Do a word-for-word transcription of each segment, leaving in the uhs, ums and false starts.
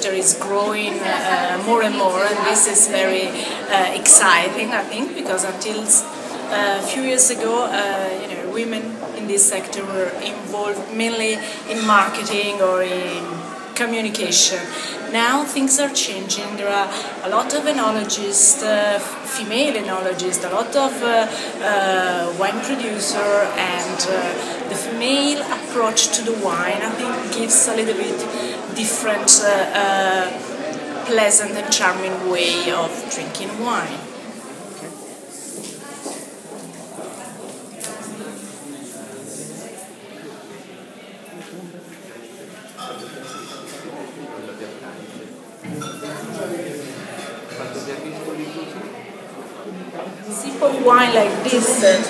sector is growing uh, more and more, and this is very uh, exciting, I think, because until uh, a few years ago, uh, you know, women in this sector were involved mainly in marketing or in communication. Now things are changing. There are a lot of enologists, uh, female enologists, a lot of uh, uh, wine producer, and uh, the female approach to the wine, I think, gives a little bit different, uh, uh, pleasant and charming way of drinking wine. Sip of wine like this uh,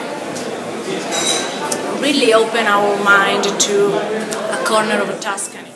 really open our mind to a corner of Tuscany.